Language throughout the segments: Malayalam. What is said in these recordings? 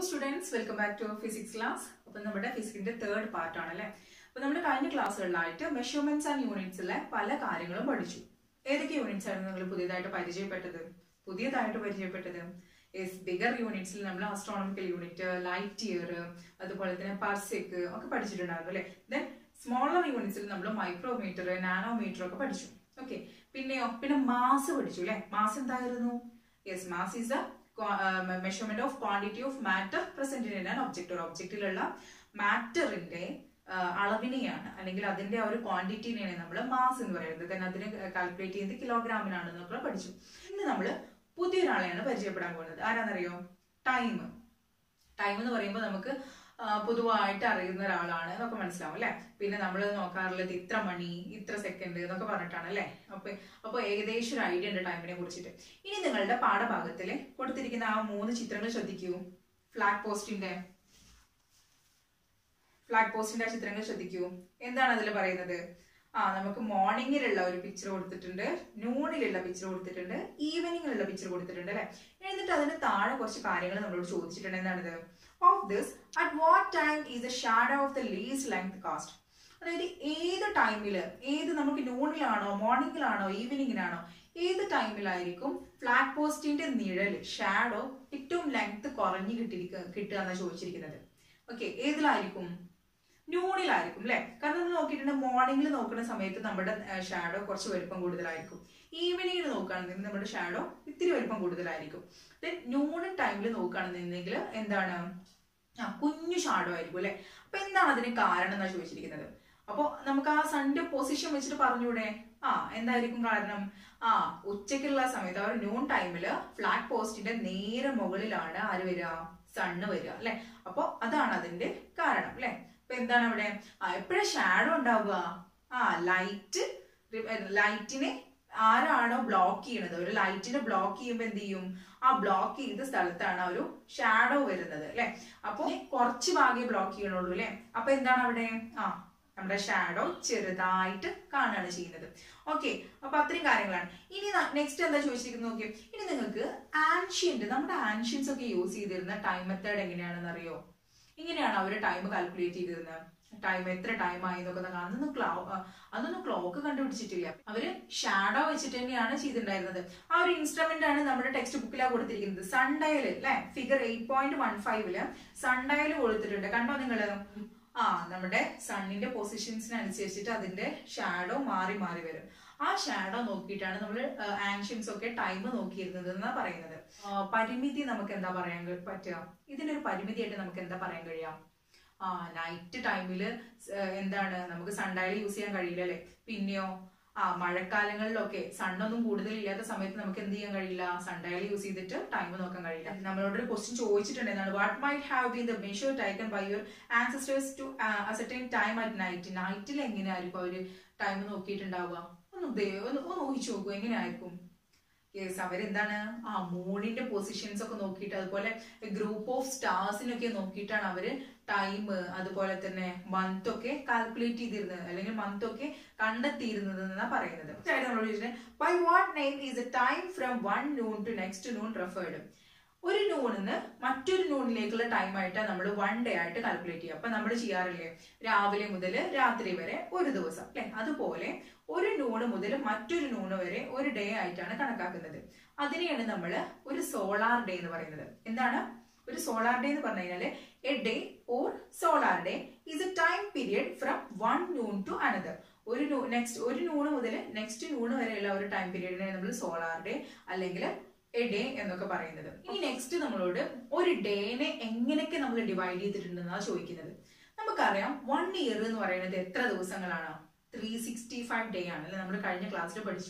students, welcome back to our physics class. അപ്പോൾ നമ്മുടെ ഫിസിക്സിന്റെ തേർഡ് പാർട്ട് ആണല്ലേ. അപ്പോൾ നമ്മൾ കഴിഞ്ഞ ക്ലാസ്സുകളിലായിട്ട് മെഷർമെന്റ്സ് ആൻഡ് യൂണിറ്റ്സിലെ പല കാര്യങ്ങളും പഠിച്ചു. ഏതൊക്കെ യൂണിറ്റ്സ് ആയിരുന്നു നിങ്ങൾ പുതിയതായിട്ട് പരിചയപ്പെട്ടത്? ബിഗർ യൂണിറ്റ്സിൽ നമ്മൾ ആസ്ട്രോണമിക്കൽ യൂണിറ്റ്, ലൈറ്റ് ഇയർ, അതുപോലെ തന്നെ പാർസെക് ഒക്കെ പഠിച്ചിട്ടുണ്ടായിരുന്നു അല്ലേ. ദെൻ സ്മോളർ യൂണിറ്റ്സിൽ നമ്മൾ മൈക്രോമീറ്റർ, നാനോമീറ്റർ ഒക്കെ പഠിച്ചു. ഓക്കെ, പിന്നെ മാസ് പഠിച്ചു അല്ലെ. മാസ് എന്തായിരുന്നു? Yes, mass is the measurement of quantity of matter present in an object or ഒബ്ജക്റ്റിലുള്ള മാറ്ററിന്റെ അളവിനെയാണ് അല്ലെങ്കിൽ അതിന്റെ ആ ഒരു ക്വാണ്ടിറ്റിനെയാണ് നമ്മൾ മാസ് എന്ന് പറയുന്നത്. then അതിനെ കാൽക്കുലേറ്റ് ചെയ്യുന്നത് കിലോഗ്രാമിലാണ് നമ്മൾ പഠിച്ചു. ഇന്ന് നമ്മൾ പുതിയൊരാളെയാണ് പരിചയപ്പെടാൻ പോകുന്നത്. ആരാന്നറിയോ? ടൈം എന്ന് പറയുമ്പോൾ നമുക്ക് പൊതുവായിട്ട് അറിയുന്ന ഒരാളാണ് എന്നൊക്കെ മനസ്സിലാവും അല്ലെ. പിന്നെ നമ്മൾ നോക്കാറുള്ളത് ഇത്ര മണി, ഇത്ര സെക്കൻഡ് എന്നൊക്കെ പറഞ്ഞിട്ടാണ് അല്ലെ. അപ്പൊ ഏകദേശം ഒരു ഐഡിയ ഉണ്ട് ടൈമിനെ കുറിച്ചിട്ട്. ഇനി നിങ്ങളുടെ പാഠഭാഗത്തില് കൊടുത്തിരിക്കുന്ന ആ 3 ചിത്രങ്ങൾ ശ്രദ്ധിക്കൂ. ഫ്ലാഗ് പോസ്റ്റിന്റെ ചിത്രങ്ങൾ ശ്രദ്ധിക്കൂ. എന്താണ് അതിൽ പറയുന്നത്? നമുക്ക് മോർണിംഗിലുള്ള ഒരു പിക്ചർ കൊടുത്തിട്ടുണ്ട്, നൂണിലുള്ള പിക്ചർ കൊടുത്തിട്ടുണ്ട്, ഈവനിങ്ങിലുള്ള പിക്ചർ കൊടുത്തിട്ടുണ്ട് അല്ലെ. എന്നിട്ട് അതിന് താഴെ കുറച്ച് കാര്യങ്ങൾ നമ്മളോട് ചോദിച്ചിട്ടുണ്ട്. എന്താണിത്? Of this, at what time is the shadow of the least length cast? അതായത് ഏത് ടൈമില്, നമുക്ക് നൂണിലാണോ, മോർണിംഗിലാണോ, ഈവനിങ്ങിനാണോ, ഏത് ടൈമിലായിരിക്കും ഫ്ലാഗ് പോസ്റ്റിന്റെ നിഴല്, ഷാഡോ ഏറ്റവും ലെങ്ത് കുറഞ്ഞു കിട്ടുക എന്നാണ് ചോദിച്ചിരിക്കുന്നത്. ഓക്കെ, ഏതിലായിരിക്കും? നൂണിലായിരിക്കും അല്ലെ. കാരണം നമ്മൾ നോക്കിയിട്ടുണ്ടെങ്കിൽ മോർണിംഗിൽ നോക്കുന്ന സമയത്ത് നമ്മുടെ ഷാഡോ കുറച്ച് വലുപ്പം കൂടുതലായിരിക്കും. ഈവനിങ്ങിൽ നോക്കുകയാണെന്നുണ്ടെങ്കിൽ നമ്മുടെ ഷാഡോ ഇത്തിരി വലുപ്പം കൂടുതലായിരിക്കും. ദെൻ നൂൺ ടൈമിൽ നോക്കുകയാണെന്നുണ്ടെങ്കിൽ എന്താണ്? കുഞ്ഞു ഷാഡോ ആയിരിക്കും അല്ലെ. അപ്പൊ എന്താണ് അതിന് കാരണം എന്നാണ് ചോദിച്ചിരിക്കുന്നത്. അപ്പൊ നമുക്ക് ആ സൺന്റെ പൊസിഷൻ വെച്ചിട്ട് പറഞ്ഞൂടെ? എന്തായിരിക്കും കാരണം? ഉച്ചയ്ക്കുള്ള സമയത്ത് ആ ഒരു നൂൺ ടൈമില് ഫ്ലാഗ് പോസ്റ്റിന്റെ നേരെ മുകളിലാണ് ആര് വരിക? സണ്ണ് വരിക അല്ലെ. അപ്പൊ അതാണ് അതിന്റെ കാരണം അല്ലെ. അപ്പൊ എന്താണ് അവിടെ എപ്പോഴും ഷാഡോ ഉണ്ടാവുക? ലൈറ്റിനെ ആരാണോ ബ്ലോക്ക് ചെയ്യണത്, ഒരു ലൈറ്റിനെ ബ്ലോക്ക് ചെയ്യുമ്പോൾ എന്ത് ചെയ്യും? ആ ബ്ലോക്ക് ചെയ്ത സ്ഥലത്താണ് ഒരു ഷാഡോ വരുന്നത് അല്ലെ. അപ്പൊ കുറച്ച് ഭാഗേ ബ്ലോക്ക് ചെയ്യണുള്ളൂ അല്ലെ. അപ്പൊ എന്താണ് അവിടെ? നമ്മുടെ ഷാഡോ ചെറുതായിട്ട് കാണുകയാണ് ചെയ്യുന്നത്. ഓക്കെ, അപ്പൊ അത്രയും കാര്യങ്ങളാണ്. ഇനി നെക്സ്റ്റ് എന്താ ചോദിച്ചിരിക്കുന്നത് നോക്കിയോ. ഇനി നിങ്ങൾക്ക് നമ്മുടെ ആൻഷ്യൻസ് ഒക്കെ യൂസ് ചെയ്തിരുന്ന ടൈം മെത്തേഡ് എങ്ങനെയാണെന്ന് അറിയോ? ഇങ്ങനെയാണ് അവര് ടൈം കാൽക്കുലേറ്റ് ചെയ്തിരുന്നത്. എത്ര ടൈം ആയി എന്നൊക്കെ. അതൊന്നും ക്ലോക്ക് കണ്ടുപിടിച്ചിട്ടില്ല. അവര് ഷാഡോ വെച്ചിട്ട് തന്നെയാണ് ചെയ്തിട്ടുണ്ടായിരുന്നത്. ആ ഒരു ഇൻസ്ട്രുമെന്റ് ആണ് നമ്മുടെ ടെക്സ്റ്റ് ബുക്കിലാണ് കൊടുത്തിരിക്കുന്നത്. സൺഡയൽ അല്ലെ. ഫിഗർ 8.15 സൺഡയൽ കൊടുത്തിട്ടുണ്ട്. കണ്ടോ നിങ്ങള്? നമ്മുടെ സണ്ണിന്റെ പൊസിഷൻസിനനുസരിച്ചിട്ട് അതിന്റെ ഷാഡോ മാറി മാറി വരും. ആ ഷാഡോ നോക്കിയിട്ടാണ് നമ്മൾ ആൻഷ്യൻസ് ഒക്കെ ടൈം നോക്കിയിരുന്നത് എന്നാ പറയുന്നത്. പരിമിതി നമുക്ക് എന്താ പറയാൻ പറ്റുക? ഇതിന്റെ ഒരു പരിമിതിയായിട്ട് നമുക്ക് എന്താ പറയാൻ കഴിയാം? നൈറ്റ് ടൈമില് എന്താണ് നമുക്ക് സൺഡയൽ യൂസ് ചെയ്യാൻ കഴിയില്ല അല്ലെ. പിന്നെയോ മഴക്കാലങ്ങളിലൊക്കെ സണ്ണൊന്നും കൂടുതലില്ലാത്ത സമയത്ത് നമുക്ക് എന്ത് ചെയ്യാൻ കഴിയില്ല? സൺഡയൽ യൂസ് ചെയ്തിട്ട് ടൈം നോക്കാൻ കഴിയില്ല. നമ്മളോടൊരു ക്വസ്റ്റ്യൻ ചോദിച്ചിട്ടുണ്ട്. എന്താണ്? What might have been the measure taken by your ancestors to ascertain time at night? നൈറ്റിൽ എങ്ങനെയായിരിക്കും അവര് ടൈം നോക്കിയിട്ടുണ്ടാവുക? ഒന്ന് ഊഹിച്ചു നോക്കൂ, എങ്ങനെയായിരിക്കും? യെസ്, അവരെന്താണ് മൂണിന്റെ പൊസിഷൻസ് ഒക്കെ നോക്കിയിട്ട്, അതുപോലെ ഗ്രൂപ്പ് ഓഫ് സ്റ്റാർസിനൊക്കെ നോക്കിയിട്ടാണ് അവര് ടൈം, അതുപോലെ തന്നെ മന്ത് ഒക്കെ കാൽക്കുലേറ്റ് ചെയ്തിരുന്നത് അല്ലെങ്കിൽ മന്ത് ഒക്കെ കണ്ടെത്തിയിരുന്നത് എന്നാണ് പറയുന്നത്. By what name is the time from one noon to next noon referred? ഒരു നൂണിന്ന് മറ്റൊരു നൂണിലേക്കുള്ള ടൈം ആയിട്ടാണ് നമ്മൾ 1 ഡേ ആയിട്ട് കാൽക്കുലേറ്റ് ചെയ്യുക. അപ്പൊ നമ്മൾ ചെയ്യാറില്ലേ, രാവിലെ മുതൽ രാത്രി വരെ ഒരു ദിവസം അല്ലെ. അതുപോലെ ഒരു നൂണ് മുതൽ മറ്റൊരു നൂണ് വരെ ഒരു ഡേ ആയിട്ടാണ് കണക്കാക്കുന്നത്. അതിനെയാണ് നമ്മൾ ഒരു സോളാർ ഡേ എന്ന് പറയുന്നത്. എന്താണ് ഒരു സോളാർ ഡേ എന്ന് പറഞ്ഞു കഴിഞ്ഞാല് a day or solar day is a time period from one noon to another. ഒരു നൂണ് മുതൽ നെക്സ്റ്റ് നൂണ് വരെയുള്ള ഒരു ടൈം പീരീഡിനെ നമ്മൾ സോളാർ ഡേ അല്ലെങ്കിൽ എ ഡേ എന്നൊക്കെ പറയുന്നത്. ഇനി നെക്സ്റ്റ് നമ്മളോട് ഒരു ഡേനെ എങ്ങനെയൊക്കെ നമ്മൾ ഡിവൈഡ് ചെയ്തിട്ടുണ്ടെന്നാണ് ചോദിക്കുന്നത്. നമുക്കറിയാം 1 ഇയർ എന്ന് പറയുന്നത് എത്ര ദിവസങ്ങളാണ്? 365 ഡേ ആണ് അല്ലെ. നമ്മൾ കഴിഞ്ഞ ക്ലാസ്സിൽ പഠിച്ചു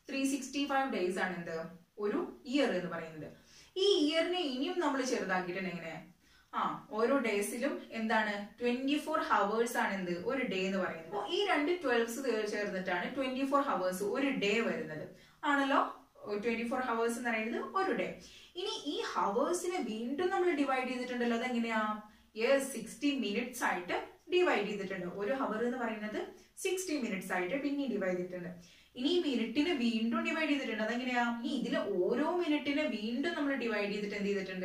365 ഡേയ്സ് ആണ് എന്ത് ഒരു ഇയർ എന്ന് പറയുന്നത്. ഈ ഇയറിനെ ഇനിയും നമ്മൾ ചെറുതാക്കിയിട്ടുണ്ട്. എങ്ങനെ? ഓരോ ഡേയ്സിലും എന്താണ് 24 ഹവേഴ്സ് ആണ് എന്ത് ഒരു ഡേ എന്ന് പറയുന്നത്. ഈ 2 12s ചേർന്നിട്ടാണ് 24 ഹവേഴ്സ് ഒരു ഡേ വരുന്നത് ആണല്ലോ. 24 ഹവേഴ്സ് എന്ന് പറയുന്നത് ഒരു ഡേ. ഇനി ഈ ഹവേഴ്സിനെ വീണ്ടും നമ്മൾ ഡിവൈഡ് ചെയ്തിട്ടുണ്ടല്ലോ. അതെങ്ങനെയാ? 60 മിനിറ്റ്സ് ആയിട്ട് ഡിവൈഡ് ചെയ്തിട്ടുണ്ട്. ഒരു ഹവർ എന്ന് പറയുന്നത് 60 മിനിറ്റ്സ് ആയിട്ട് പിന്നെ ഡിവൈഡ് ചെയ്തിട്ടുണ്ട്. ഇനി മിനിറ്റിനെ വീണ്ടും ഡിവൈഡ് ചെയ്തിട്ടുണ്ട്. അതെങ്ങനെയാ? ഇതിൽ ഓരോ മിനിറ്റിനെ വീണ്ടും നമ്മൾ ഡിവൈഡ് ചെയ്തിട്ട് എന്ത് ചെയ്തിട്ടുണ്ട്?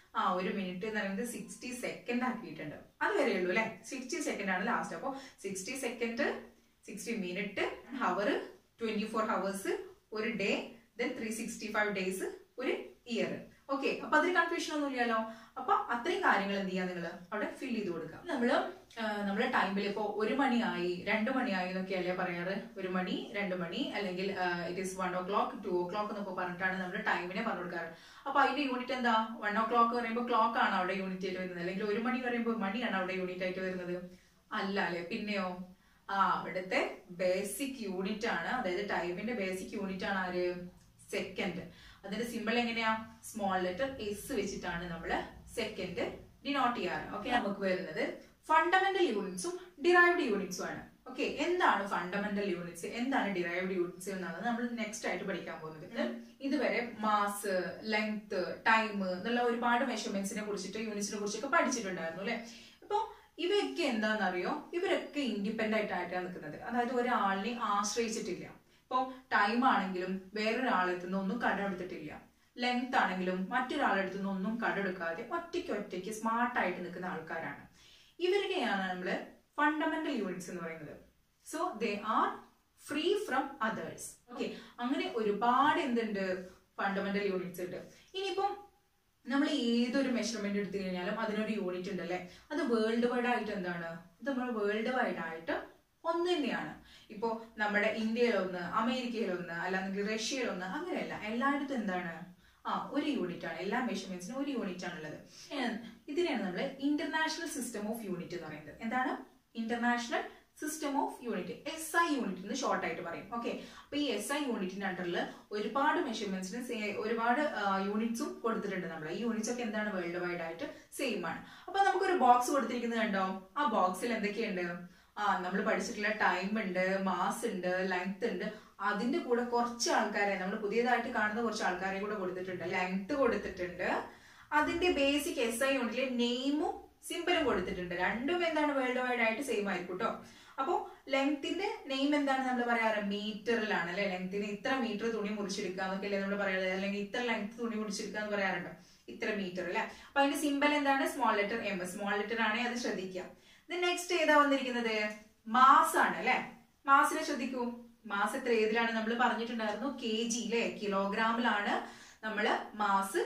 1 മിനിറ്റ് എന്ന് പറയുന്നത് 60 സെക്കൻഡ് ആക്കിയിട്ടുണ്ട്. അത് വരെ ഉള്ളൂ അല്ലെ. 60 സെക്കൻഡ് ആണ് ലാസ്റ്റ്. അപ്പോൾ 60 സെക്കൻഡ്, 60 മിനിറ്റ്, ഹവർ, 24 ഹവേഴ്സ്, ഒരു ഡേ, ദെൻ 365 ഡേയ്സ്, ഒരു ഇയർ. ഓക്കെ, അപ്പൊ അതിൽ കൺഫ്യൂഷൻ ഒന്നും ഇല്ലല്ലോ. അപ്പൊ അത്രയും കാര്യങ്ങൾ എന്ത് ചെയ്യാം, നിങ്ങൾ അവിടെ ഫിൽ ചെയ്ത് കൊടുക്കാം. നമ്മളെ ടൈമിൽ ഇപ്പോ 1 മണിയായി 2 മണിയായി എന്നൊക്കെ അല്ലേ പറയാറ്. 1 മണി 2 മണി അല്ലെങ്കിൽ ഇറ്റ് ഈസ് 1 o'clock 2 o'clock എന്നൊക്കെ പറഞ്ഞിട്ടാണ് നമ്മൾ ടൈമിനെ പറഞ്ഞു കൊടുക്കാറ്. അപ്പൊ അതിന്റെ യൂണിറ്റ് എന്താ? 1 o'clock പറയുമ്പോൾ ക്ലോക്ക് ആണ് അവിടെ യൂണിറ്റ് ആയിട്ട് വരുന്നത്, അല്ലെങ്കിൽ 1 മണി പറയുമ്പോൾ മണിയാണ് അവിടെ യൂണിറ്റ് ആയിട്ട് വരുന്നത്? അല്ല അല്ലെ. പിന്നെയോ അവിടുത്തെ ബേസിക് യൂണിറ്റ് ആണ്, അതായത് ടൈമിന്റെ ബേസിക് യൂണിറ്റ് ആണ് ആര്? സെക്കൻഡ്. അതിന്റെ സിമ്പിൾ എങ്ങനെയാ? സ്മോൾ ലെറ്റർ എസ് വെച്ചിട്ടാണ് നമ്മള് സെക്കൻഡ് ഡിനോട്ട് ചെയ്യാറ്. ഓക്കെ, നമുക്ക് വരുന്നത് ഫണ്ടമെന്റൽ യൂണിറ്റ്സും ഡിറൈവ്ഡ് യൂണിറ്റ്സും ആണ്. ഓക്കെ, എന്താണ് ഫണ്ടമെന്റൽ യൂണിറ്റ്സ്, എന്താണ് ഡിറൈവ്ഡ് യൂണിറ്റ്സ് എന്നാണ് നമ്മൾ നെക്സ്റ്റ് ആയിട്ട് പഠിക്കാൻ പോകുന്നത്. ഇതുവരെ മാസ്, ലെങ്ത്, ടൈം എന്നുള്ള ഒരുപാട് മെഷർമെന്റ്സിനെ കുറിച്ചിട്ട്, യൂണിറ്റ്സിനെ കുറിച്ചൊക്കെ പഠിച്ചിട്ടുണ്ടായിരുന്നു അല്ലെ. അപ്പൊ ഇവയൊക്കെ എന്താണെന്നറിയോ? ഇവരൊക്കെ ഇൻഡിപെൻഡന്റ് ആയിട്ടാണ് നിൽക്കുന്നത്, അതായത് ഒരാളിനെ ആശ്രയിച്ചിട്ടില്ല. ഇപ്പൊ ടൈം ആണെങ്കിലും വേറൊരാളെടുത്ത് നിന്ന് ഒന്നും കടമെടുത്തിട്ടില്ല. ലെങ്ത് ആണെങ്കിലും മറ്റൊരാളെടുത്ത് നിന്ന് ഒന്നും കടമെടുക്കാതെ ഒറ്റയ്ക്ക് സ്മാർട്ടായിട്ട് നിൽക്കുന്ന ആൾക്കാരാണ്. ഇവരുടെയാണ് നമ്മള് ഫണ്ടമെന്റൽ യൂണിറ്റ്സ് എന്ന് പറയുന്നത്. So they are free from others. Okay, അങ്ങനെ ഒരുപാട് എന്തുണ്ട്? ഫണ്ടമെന്റൽ യൂണിറ്റ്സ് ഉണ്ട്. ഇനിയിപ്പം നമ്മൾ ഏതൊരു മെഷർമെന്റ് എടുത്തു കഴിഞ്ഞാലും അതിനൊരു യൂണിറ്റ് ഉണ്ട് അല്ലെ. അത് വേൾഡ് വൈഡ് ആയിട്ട് എന്താണ്? അത് നമ്മൾ വേൾഡ് വൈഡ് ആയിട്ട് ഒന്ന് തന്നെയാണ്. ഇപ്പോ നമ്മുടെ ഇന്ത്യയിലൊന്ന്, അമേരിക്കയിലൊന്ന്, അല്ലാന്നെങ്കിൽ റഷ്യയിലൊന്ന്, അങ്ങനെയല്ല. എല്ലായിടത്തും എന്താണ്? ഒരു യൂണിറ്റ് ആണ്. എല്ലാ മെഷർമെന്റ്സിനും ഒരു യൂണിറ്റ് ആണുള്ളത്. ഇതിനെയാണ് നമ്മൾ ഇന്റർനാഷണൽ സിസ്റ്റം ഓഫ് യൂണിറ്റ് എന്ന് പറയുന്നത്. എന്താണ്? International system of unit, SI unit എന്ന് ഷോർട്ട് ആയിട്ട് പറയും. ഓക്കെ, അപ്പൊ ഈ SI യൂണിറ്റിന്റെ അണ്ടറിൽ ഒരുപാട് മെഷർമെന്റ്സിന് ഒരുപാട് യൂണിറ്റ്സും കൊടുത്തിട്ടുണ്ട്. നമ്മൾ ഈ യൂണിറ്റ്സ് ഒക്കെ എന്താണ്? വേൾഡ് വൈഡ് ആയിട്ട് സെയിം ആണ്. അപ്പൊ നമുക്കൊരു ബോക്സ് കൊടുത്തിരിക്കുന്നത് കണ്ടോ? ആ ബോക്സിൽ എന്തൊക്കെയുണ്ട്? നമ്മൾ പഠിച്ചിട്ടുള്ള ടൈം ഉണ്ട്, മാസ് ഉണ്ട്, ലെങ്ത് ഉണ്ട്. അതിന്റെ കൂടെ കുറച്ച് ആൾക്കാരെ, നമ്മൾ പുതിയതായിട്ട് കാണുന്ന കുറച്ച് ആൾക്കാരെ കൂടെ കൊടുത്തിട്ടുണ്ട്. ലെങ്ത് കൊടുത്തിട്ടുണ്ട്, അതിന്റെ ബേസിക് SI യൂണിറ്റിലെ നെയിമും സിമ്പിളും കൊടുത്തിട്ടുണ്ട്. രണ്ടും എന്താണ്? വേൾഡ് വൈഡ് ആയിട്ട് സെയിം ആയിരിക്കും കേട്ടോ. അപ്പൊ ലെങ്ത്തിന്റെ നെയിം എന്താണ് നമ്മൾ പറയാറ്? മീറ്ററിലാണ് അല്ലെ. ലെങ്ത്തിന് ഇത്ര മീറ്റർ തുണി മുറിച്ചെടുക്കുക എന്നൊക്കെ അല്ലേ നമ്മൾ പറയാറ്, അല്ലെങ്കിൽ ഇത്ര ലെങ്ത് തുണി മുറിച്ചെടുക്കുക എന്ന് പറയാറുണ്ട്. ഇത്ര മീറ്റർ അല്ലെ. അപ്പൊ അതിന്റെ സിമ്പിൾ എന്താണ്? Small letter M. Small letter ആണെങ്കിൽ അത് ശ്രദ്ധിക്കാം. നെക്സ്റ്റ് ഏതാ വന്നിരിക്കുന്നത്? മാസ് ആണ് അല്ലെ. മാസിനെ ശ്രദ്ധിക്കൂ. മാസ് എത്ര ഏതിലാണ് നമ്മൾ പറഞ്ഞിട്ടുണ്ടായിരുന്നു? kg അല്ലെ, കിലോഗ്രാമിലാണ് നമ്മള് മാസ്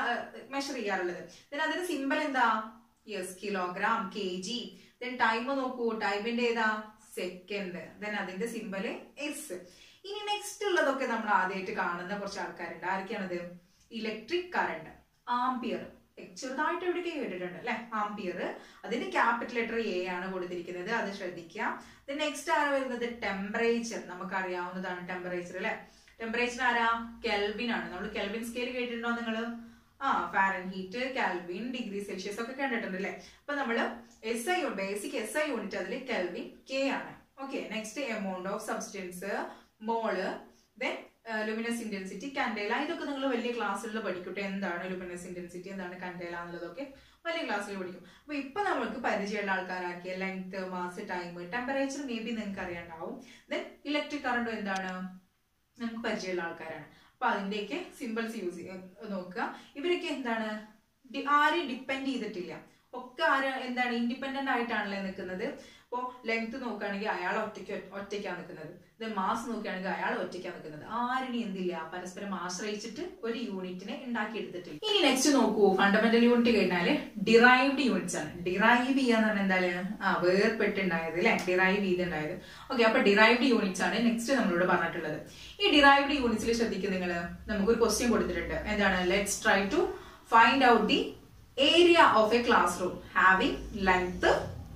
മെഷർ ചെയ്യാറുള്ളത്. അതിന്റെ സിമ്പിൾ എന്താ? Yes, kilogram, kg. ടൈം നോക്കൂ. ടൈമിന്റെ ഏതാ? സെക്കൻഡ്. അതിന്റെ സിമ്പിൾ S. ഇനി നെക്സ്റ്റ് ഉള്ളതൊക്കെ നമ്മൾ ആദ്യമായിട്ട് കാണുന്ന കുറച്ച് ആൾക്കാരുണ്ട്. ആരൊക്കെയാണത്? Electric current, ampere. ചെറുതായിട്ട് എവിടെയൊക്കെ കേട്ടിട്ടുണ്ട് അല്ലെ. ആംപിയർ. അതിന്റെ ക്യാപിറ്റൽ ലെറ്റർ A ആണ് കൊടുത്തിരിക്കുന്നത്, അത് ശ്രദ്ധിക്കാം. നെക്സ്റ്റ് ആണ് വരുന്നത് ടെമ്പറേച്ചർ. നമുക്ക് അറിയാവുന്നതാണ് ടെമ്പറേച്ചർ അല്ലെ. ടെമ്പറേച്ചർ ആരാ? കെൽവിൻ ആണ്. നമ്മൾ കെൽവിൻ സ്കെയിൽ കേട്ടിട്ടുണ്ടോ നിങ്ങള്? ഫാരൻഹീറ്റ്, കാൽവിൻ, ഡിഗ്രി സെൽഷ്യസ് ഒക്കെ കണ്ടിട്ടുണ്ട് അല്ലെ. അപ്പൊ നമ്മള് SI ബേസിക് SI യൂണിറ്റ് അതിൽ കെൽവിൻ K ആണ്. Okay, next amount of substance, mole, then luminous intensity, candela. ഇതൊക്കെ നിങ്ങൾ വലിയ ക്ലാസ്സിൽ പഠിക്കട്ടെ. എന്താണ് ലുമിനസ് ഇന്റൻസിറ്റി, എന്താണ് കൻഡേല എന്നുള്ളതൊക്കെ വലിയ ക്ലാസ്സിൽ പഠിക്കും. അപ്പൊ ഇപ്പൊ നമ്മൾക്ക് പരിചയമുള്ള ആൾക്കാരാക്കിയ length, mass, time, temperature may be നിങ്ങൾക്ക് അറിയാണ്ടാവും. ദെൻ ഇലക്ട്രിക് കറണ്ടും എന്താണ്? നമുക്ക് പരിചയമുള്ള ആൾക്കാരാണ്. അപ്പൊ അതിന്റെയൊക്കെ സിമ്പിൾസ് യൂസ് നോക്കുക. ഇവരൊക്കെ എന്താണ്? ആരെയും ഡിപ്പെൻഡ് ചെയ്തിട്ടില്ല. ഒക്കെ ആര് എന്താണ്? ഇൻഡിപെൻഡന്റ് ആയിട്ടാണല്ലേ നിൽക്കുന്നത്. ഇപ്പോ ലെങ്ത് നോക്കുകയാണെങ്കിൽ അയാൾ ഒറ്റയ്ക്കാണ് നിൽക്കുന്നത്. മാസ് നോക്കുകയാണെങ്കിൽ അയാൾ ഒറ്റയ്ക്കാണ് നിൽക്കുന്നത്. ആരിനി എന്തില്ല? പരസ്പരം ആശ്രയിച്ചിട്ട് ഒരു യൂണിറ്റിനെ ഉണ്ടാക്കിയെടുത്തിട്ടില്ല. ഇനി നെക്സ്റ്റ് നോക്കൂ. ഫണ്ടമെന്റൽ യൂണിറ്റ് കഴിഞ്ഞാല് ഡിറൈവ്ഡ് യൂണിറ്റ്സ് ആണ്. ഡിറൈവ് ചെയ്യാന്ന് പറഞ്ഞാൽ എന്താണ്? വേർപെട്ടുണ്ടായത് അല്ലെ, ഡിറൈവ് ചെയ്തുണ്ടായത്. ഓക്കെ, അപ്പൊ ഡിറൈവ്ഡ് യൂണിറ്റ്സ് ആണ് നെക്സ്റ്റ് നമ്മളോട് പറഞ്ഞിട്ടുള്ളത്. ഈ ഡിറൈവ്ഡ് യൂണിറ്റ്സിൽ ശ്രദ്ധിക്കുക നിങ്ങൾ. നമുക്കൊരു ക്വസ്റ്റ്യൻ കൊടുത്തിട്ടുണ്ട്. എന്താണ്? Let's try to find out the area of a classroom having length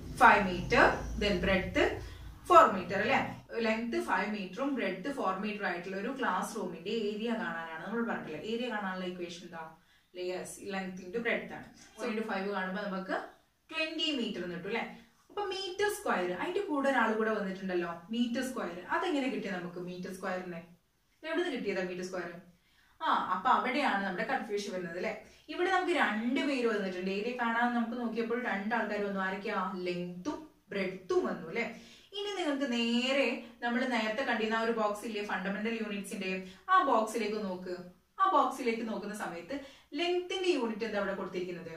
5 meter, then breadth 4 meter അല്ലെ. ലെങ്ത് 5 മീറ്ററും ബ്രെഡ്ത്ത് 4 മീറ്റർ ആയിട്ടുള്ള ഒരു ക്ലാസ് റൂമിന്റെ ഏരിയ കാണാനാണ് നമ്മൾ പറഞ്ഞിട്ടുള്ളത്. ഏരിയ കാണാനുള്ള ഇക്വേഷൻ എന്താ? ലെങ്ത് ഇൻറ്റു ബ്രെഡ്ത്ത് ആണ്. 5 കാണുമ്പോൾ നമുക്ക് 20 മീറ്റർ എന്ന് കിട്ടും അല്ലെ. അപ്പൊ മീറ്റർ സ്ക്വയർ, അതിന്റെ കൂടെ ഒരാൾ കൂടെ വന്നിട്ടുണ്ടല്ലോ, മീറ്റർ സ്ക്വയർ. അതെങ്ങനെ കിട്ടിയ നമുക്ക്? മീറ്റർ സ്ക്വയറിനെ എവിടെ നിന്ന് കിട്ടിയതാ മീറ്റർ സ്ക്വയർ? അപ്പൊ അവിടെയാണ് നമ്മുടെ കൺഫ്യൂഷൻ വരുന്നത് അല്ലെ. ഇവിടെ നമുക്ക് 2 പേര് വന്നിട്ടുണ്ട്. ഏരിയ കാണാൻ നമുക്ക് നോക്കിയപ്പോൾ 2 ആൾക്കാർ വന്നു. ആരൊക്കെയാ? ലെങ്ത്തും ബ്രെഡ്ത്തും വന്നു അല്ലെ. ഇനി നിങ്ങൾക്ക് നേരെ നമ്മൾ നേരത്തെ കണ്ടിരുന്ന ഒരു ബോക്സ് ഇല്ലേ, ഫണ്ടമെന്റൽ യൂണിറ്റ്സിന്റെ, ആ ബോക്സിലേക്ക് നോക്ക്. ആ ബോക്സിലേക്ക് നോക്കുന്ന സമയത്ത് ലെങ്ത്തിന്റെ യൂണിറ്റ് എന്താ അവിടെ കൊടുത്തിരിക്കുന്നത്?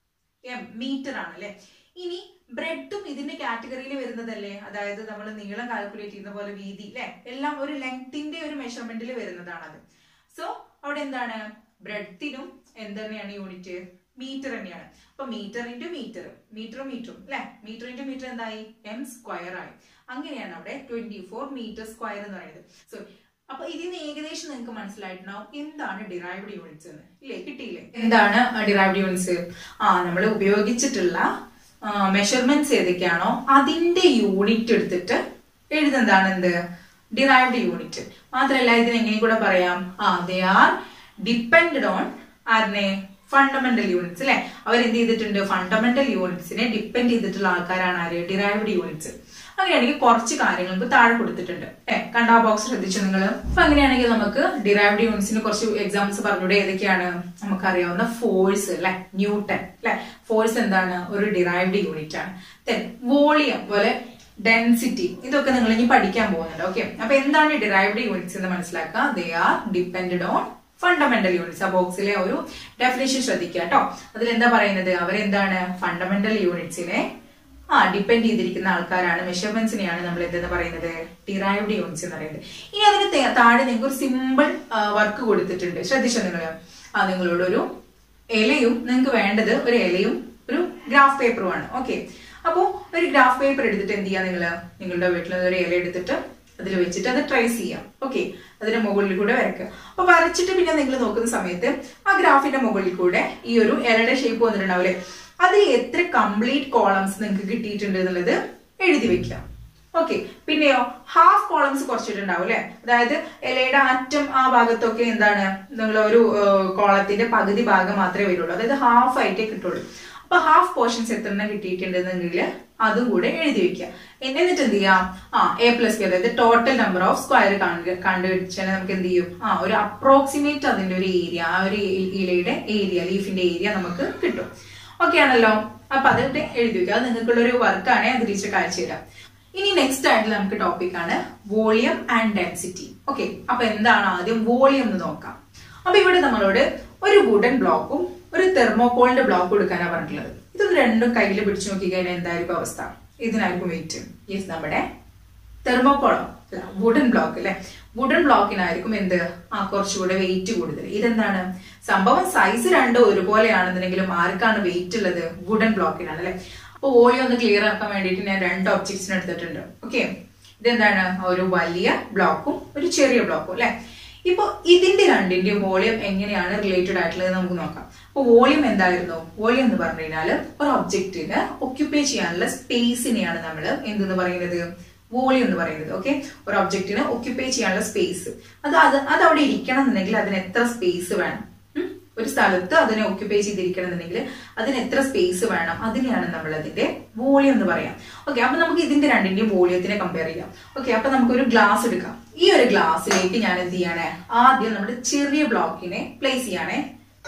മീറ്റർ ആണ് അല്ലെ. ഇനി ബ്രെഡും ഇതിന്റെ കാറ്റഗറിയിൽ വരുന്നതല്ലേ, അതായത് നമ്മൾ നീളം കാൽക്കുലേറ്റ് ചെയ്യുന്ന പോലെ വീതി അല്ലെ, എല്ലാം ഒരു ലെങ്ത്തിന്റെ ഒരു മെഷർമെന്റിൽ വരുന്നതാണത്. സോ അവിടെ എന്താണ്, ബ്രെഡ്ത്തിനും എന്ത് തന്നെയാണ് യൂണിറ്റ്? മീറ്റർ തന്നെയാണ്. അപ്പൊ മീറ്റർ ഇൻറ്റു മീറ്റർ, മീറ്ററും മീറ്ററും അല്ലെ, മീറ്റർ ഇൻറ്റു മീറ്റർ എന്തായി? m സ്ക്വയർ ആയി. അങ്ങനെയാണ് അവിടെ 24 മീറ്റർ സ്ക്വയർ എന്ന് പറയുന്നത്. സോ അപ്പൊ ഇതിന് ഏകദേശം നിങ്ങൾക്ക് മനസ്സിലായിട്ടുണ്ടാവും എന്താണ് ഡിറൈവ്ഡ് യൂണിറ്റ്സ് എന്ന്, ഇല്ലേ? കിട്ടിയില്ലേ? എന്താണ് ഡിറൈവ്ഡ് യൂണിറ്റ്സ്? നമ്മൾ ഉപയോഗിച്ചിട്ടുള്ള മെഷർമെന്റ്സ് ഏതൊക്കെയാണോ അതിന്റെ യൂണിറ്റ് എടുത്തിട്ട് എഴുതുന്നതാണ് എന്ത്? Derived unit. മാത്രമല്ല ഇതിന് എങ്ങനെ കൂടെ പറയാം? ദേ ആർ ഡിപ്പെൻഡഡ് ഓൺ ആരിനെ? ഫണ്ടമെന്റൽ യൂണിറ്റ്സ് അല്ലെ. അവർ എന്ത് ചെയ്തിട്ടുണ്ട്? ഫണ്ടമെന്റൽ യൂണിറ്റ്സിനെ ഡിപ്പെൻഡ് ചെയ്തിട്ടുള്ള ആൾക്കാരാണ് ആര്? Derived units. അങ്ങനെയാണെങ്കിൽ കുറച്ച് കാര്യങ്ങൾ നമുക്ക് താഴെ കൊടുത്തിട്ടുണ്ട്. കണ്ട ആ ബോക്സ് ശ്രദ്ധിച്ചു നിങ്ങൾ. അപ്പൊ അങ്ങനെയാണെങ്കിൽ നമുക്ക് ഡിറൈവ്ഡ് യൂണിറ്റ്സിന് കുറച്ച് എക്സാമ്പിൾസ് പറഞ്ഞൂടെ? ഏതൊക്കെയാണ്? നമുക്കറിയാവുന്ന ഫോഴ്സ് അല്ലെ, ന്യൂട്ടൺ അല്ലെ. ഫോഴ്സ് എന്താണ്? ഒരു ഡിറൈവ്ഡ് യൂണിറ്റ് ആണ്. ദെൻ വോളിയം പോലെ ഡെൻസിറ്റി, ഇതൊക്കെ നിങ്ങൾ ഇനി പഠിക്കാൻ പോകുന്നുണ്ട്. ഓക്കെ, അപ്പൊ എന്താണ് ഡിറൈവ്ഡ് യൂണിറ്റ്സ് എന്ന് മനസ്സിലാക്കുക. They are depended on fundamental units. ആ ബോക്സിലെ ഒരു ഡെഫിനേഷൻ ശ്രദ്ധിക്കുക കേട്ടോ. അതിൽ എന്താ പറയുന്നത്? അവരെന്താണ്? ഫണ്ടമെന്റൽ യൂണിറ്റ്സിനെ ഡിപ്പെൻഡ് ചെയ്തിരിക്കുന്ന ആൾക്കാരാണ്. മെഷർമെന്റ്സിനെയാണ് നമ്മൾ എന്തെന്ന് പറയുന്നത്? ഡിറൈവ്ഡ് യൂണിറ്റ്സ് എന്ന് പറയുന്നത്. ഇനി അതിന് താഴെ നിങ്ങൾക്ക് ഒരു സിമ്പിൾ വർക്ക് കൊടുത്തിട്ടുണ്ട്. ശ്രദ്ധിച്ചോ നിങ്ങൾ? നിങ്ങളോട് ഒരു ഇലയും, നിങ്ങൾക്ക് വേണ്ടത് ഒരു ഇലയും ഒരു ഗ്രാഫ് പേപ്പറുമാണ്. ഓക്കെ, അപ്പോ ഒരു ഗ്രാഫ് പേപ്പർ എടുത്തിട്ട് എന്ത് ചെയ്യാം? നിങ്ങളുടെ വീട്ടിൽ ഒരു ഇല എടുത്തിട്ട് അതിൽ വെച്ചിട്ട് അത് ട്രേസ് ചെയ്യാം. ഓക്കെ, അതിന്റെ മുകളിൽ കൂടെ വരയ്ക്കുക. അപ്പൊ വരച്ചിട്ട് പിന്നെ നിങ്ങൾ നോക്കുന്ന സമയത്ത് ആ ഗ്രാഫിന്റെ മുകളിൽ കൂടെ ഈ ഒരു ഇലയുടെ ഷേപ്പ് വന്നിട്ടുണ്ടാവില്ലേ, അതിൽ എത്ര കംപ്ലീറ്റ് കോളംസ് നിങ്ങൾക്ക് കിട്ടിയിട്ടുണ്ട് എന്നുള്ളത് എഴുതി വെക്കാം. ഓക്കെ, പിന്നെയോ ഹാഫ് കോളംസ് കുറച്ചിട്ടുണ്ടാവും അല്ലെ. അതായത് ഇലയുടെ അറ്റം ആ ഭാഗത്തൊക്കെ എന്താണ്, നിങ്ങൾ ഒരു കോളത്തിന്റെ പകുതി ഭാഗം മാത്രമേ വരുള്ളൂ, അതായത് ഹാഫ് ആയിട്ടേ കിട്ടുള്ളൂ. അപ്പൊ ഹാഫ് പോർഷൻസ് എത്ര എണ്ണം കിട്ടിയിട്ടുണ്ടെന്നെങ്കിൽ അതും കൂടെ എഴുതി വെക്കുക. എന്നിട്ട് എന്ത് ചെയ്യാം? A+B, അതായത് ടോട്ടൽ നമ്പർ ഓഫ് സ്ക്വയർ കണ്ടുപിടിച്ചാൽ നമുക്ക് എന്ത് ചെയ്യും? ഒരു അപ്രോക്സിമേറ്റ് അതിന്റെ ഒരു ഏരിയ, ആ ഒരു ഇലയുടെ ഏരിയ, ലീഫിന്റെ ഏരിയ നമുക്ക് കിട്ടും. ഓക്കെ ആണല്ലോ. അപ്പൊ അതിട്ട് എഴുതി വെക്കുക. അത് നിങ്ങൾക്കുള്ള ഒരു വർക്കാണ്, അത് ടീച്ചർ കാഴ്ച തരാം. ഇനി നെക്സ്റ്റ് ആയിട്ട് നമുക്ക് ടോപ്പിക് ആണ് വോളിയം ആൻഡ് ഡെൻസിറ്റി. ഓക്കെ, അപ്പൊ എന്താണ് ആദ്യം വോളിയം എന്ന് നോക്കാം. അപ്പൊ ഇവിടെ നമ്മളോട് ഒരു വുഡൻ ബ്ലോക്കും ഒരു തെർമോകോളിന്റെ ബ്ലോക്ക് കൊടുക്കാനാണ് പറഞ്ഞിട്ടുള്ളത്. ഇത് രണ്ടും കയ്യിൽ പിടിച്ചു നോക്കി കഴിഞ്ഞാൽ എന്തായിരിക്കും അവസ്ഥ? ഇതിനായിരിക്കും വെയിറ്റ്. യെസ്, നമ്മുടെ തെർമോകോളോ വുഡൻ ബ്ലോക്ക് അല്ലെ. വുഡൻ ബ്ലോക്കിനായിരിക്കും എന്ത്? കുറച്ചുകൂടെ വെയിറ്റ് കൂടുതൽ. ഇതെന്താണ് സംഭവം? സൈസ് രണ്ടും ഒരുപോലെയാണെന്നുണ്ടെങ്കിലും ആർക്കാണ് വെയിറ്റ് ഉള്ളത്? വുഡൻ ബ്ലോക്കിനാണ് അല്ലെ. അപ്പൊ വോളിയം ഒന്ന് ക്ലിയർ ആക്കാൻ വേണ്ടിയിട്ട് ഞാൻ രണ്ട് ഒബ്ജക്ട്സിനെ എടുത്തിട്ടുണ്ട്. ഓക്കെ, ഇതെന്താണ്? ഒരു വലിയ ബ്ലോക്കും ഒരു ചെറിയ ബ്ലോക്കും അല്ലെ. ഇപ്പൊ ഇതിന്റെ രണ്ടിന്റെയും വോളിയം എങ്ങനെയാണ് റിലേറ്റഡ് ആയിട്ടുള്ളത് നമുക്ക് നോക്കാം. അപ്പൊ വോളിയം എന്തായിരുന്നു? വോളിയം എന്ന് പറഞ്ഞു കഴിഞ്ഞാൽ ഒരു ഒബ്ജക്റ്റിന് ഒക്യുപ്പൈ ചെയ്യാനുള്ള സ്പേസിനെയാണ് നമ്മൾ എന്തെന്ന് പറയുന്നത്? വോളിയം എന്ന് പറയുന്നത്. ഓക്കെ, ഒരു ഒബ്ജക്റ്റിന് ഒക്യുപ്പൈ ചെയ്യാനുള്ള സ്പേസ്, അത് അവിടെ ഇരിക്കണം എന്നുണ്ടെങ്കിൽ അതിന് എത്ര സ്പേസ് വേണം? ഒരു സ്ഥലത്ത് അതിനെ ഒക്യുപ്പൈ ചെയ്തിരിക്കണം എന്നുണ്ടെങ്കിൽ അതിന് എത്ര സ്പേസ് വേണം? അതിനെയാണ് നമ്മൾ അതിന്റെ വോളിയം എന്ന് പറയാം. ഓക്കെ, അപ്പൊ നമുക്ക് ഇതിന്റെ രണ്ടിന്റെയും വോളിയത്തിനെ കമ്പയർ ചെയ്യാം. ഓക്കെ, അപ്പൊ നമുക്കൊരു ഗ്ലാസ് എടുക്കാം. ഈ ഒരു ഗ്ലാസ്സിലേക്ക് ഞാൻ എന്ത് ചെയ്യണേ? ആദ്യം നമ്മുടെ ചെറിയ ബ്ലോക്കിനെ പ്ലേസ് ചെയ്യണേ.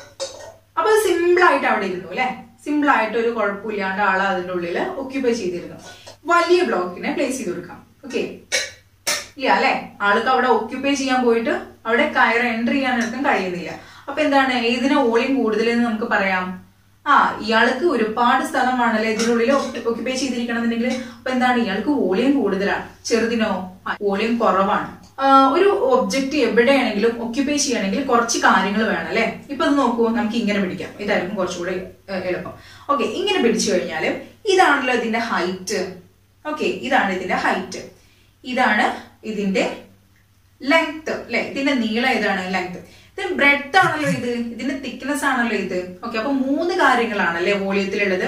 അപ്പൊ സിമ്പിൾ ആയിട്ട് അവിടെ ഇരുന്നു അല്ലെ. സിമ്പിൾ ആയിട്ട് ഒരു കുഴപ്പമില്ലാണ്ട് ആള് അതിന്റെ ഉള്ളിൽ ഒക്യുപ്പൈ ചെയ്തിരുന്നു. വലിയ ബ്ലോക്കിനെ പ്ലേസ് ചെയ്ത് കൊടുക്കാം. ഓക്കെ, ഇല്ല അല്ലെ, ആൾക്ക് അവിടെ ഒക്യുപ്പൈ ചെയ്യാൻ പോയിട്ട് അവിടെ കയറി എൻട്രി ചെയ്യാനൊന്നും കഴിയുന്നില്ല. അപ്പൊ എന്താണ്? ഏതിനാ വോളിയം കൂടുതലെന്ന് നമുക്ക് പറയാം? ഇയാൾക്ക് ഒരുപാട് സ്ഥലമാണല്ലേ ഇതിനുള്ളിൽ ഒക്യുപ്പൈ ചെയ്തിരിക്കണം എന്നുണ്ടെങ്കിൽ അപ്പൊ എന്താണ്? ഇയാൾക്ക് വോളിയം കൂടുതലാണ്. ചെറുതിനോ വോളിയം കുറവാണ്. ഒരു ഒബ്ജക്റ്റ് എവിടെയാണെങ്കിലും ഒക്യുപ്പൈ ചെയ്യണമെങ്കിൽ കുറച്ച് കാര്യങ്ങൾ വേണം അല്ലെ. ഇപ്പൊ അത് നോക്കൂ, നമുക്ക് ഇങ്ങനെ പിടിക്കാം. ഇതായിരിക്കും കുറച്ചുകൂടെ എളുപ്പം. ഓക്കെ, ഇങ്ങനെ പിടിച്ചു കഴിഞ്ഞാല് ഇതാണല്ലോ ഇതിന്റെ ഹൈറ്റ്. ഓക്കെ, ഇതാണ് ഇതിന്റെ ഹൈറ്റ്, ഇതാണ് ഇതിന്റെ ലെങ്ത് അല്ലെ. ഇതിന്റെ നീളം ഏതാണ്? ലെങ്ത്. ഇത് ബ്രെഡ്ത്ത് ആണല്ലോ, ഇതിന്റെ തിക്നെസ് ആണല്ലോ ഇത്. ഓക്കെ, അപ്പൊ 3 കാര്യങ്ങളാണല്ലേ വോളിയത്തിലുള്ളത്.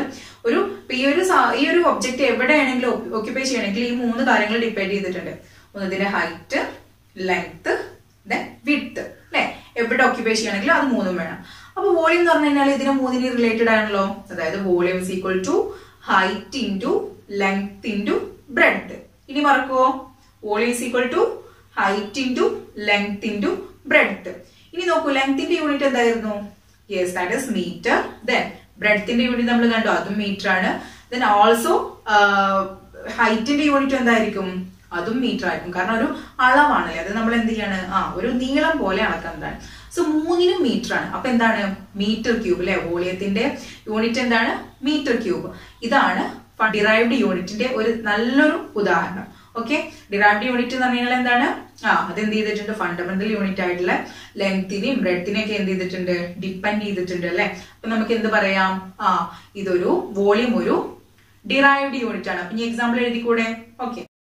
ഈ ഒരു ഒബ്ജക്റ്റ് എവിടെയാണെങ്കിലും ഒക്യുപ്പൈ ചെയ്യണമെങ്കിൽ ഈ 3 കാര്യങ്ങൾ ഡിപ്പെൻഡ് ചെയ്തിട്ടുണ്ട്. ഒന്ന് ഇതിന്റെ ഹൈറ്റ്, ലെങ്ത്, ദെൻ വിഡ്ത്ത് അല്ലെ. എവിടെ ഒക്യുപ്പൈ ചെയ്യണമെങ്കിലും അത് 3ഉം വേണം. അപ്പൊ വോളിയം എന്ന് പറഞ്ഞു കഴിഞ്ഞാൽ ഇതിന് 3 റിലേറ്റഡ് ആണല്ലോ. അതായത് volume is equal to height into length into breadth. ഇനി മറക്കുവോ? Volume is equal to height into length into breadth. ഇനി നോക്കൂ, ലെങ്ത്തിന്റെ യൂണിറ്റ് എന്തായിരുന്നു? Yes, that is metre. Then ബ്രെഡ്ത്തിന്റെ യൂണിറ്റ് നമ്മൾ കണ്ടു, അതും മീറ്റർ ആണ്. ദെൻ ഓൾസോ ഹൈറ്റിന്റെ യൂണിറ്റ് എന്തായിരിക്കും? അതും മീറ്റർ ആയിരിക്കും. കാരണം ഒരു അളവാണല്ലേ, അത് നമ്മൾ എന്ത് ചെയ്യാണ്? ഒരു നീളം പോലെ അളക്കുന്നതാണ്. സോ മൂന്നിനും മീറ്റർ ആണ്. അപ്പൊ എന്താണ് മീറ്റർ ക്യൂബ് അല്ലെ? വോളിയത്തിന്റെ യൂണിറ്റ് എന്താണ്? Metre cube. ഇതാണ് ഡിറൈവ്ഡ് യൂണിറ്റിന്റെ ഒരു നല്ലൊരു ഉദാഹരണം. ഓക്കെ, ഡിറൈവ്ഡ് യൂണിറ്റ് എന്ന് പറഞ്ഞാൽ എന്താണ്? അതെന്ത് ചെയ്തിട്ടുണ്ട്? ഫണ്ടമെന്റൽ യൂണിറ്റ് ആയിട്ടുള്ള ലെങ്തിനെയും ബ്രെഡ്ത്തിനെയും ഒക്കെ എന്ത് ചെയ്തിട്ടുണ്ട്? ഡിപ്പെൻഡ് ചെയ്തിട്ടുണ്ട് അല്ലെ? അപ്പൊ നമുക്ക് എന്ത് പറയാം? ഇതൊരു വോളിയം ഒരു ഡിറൈവ്ഡ് യൂണിറ്റ് ആണ്. അപ്പൊ ഈ എക്സാമ്പിൾ എഴുതിക്കൂടെ? ഓക്കെ.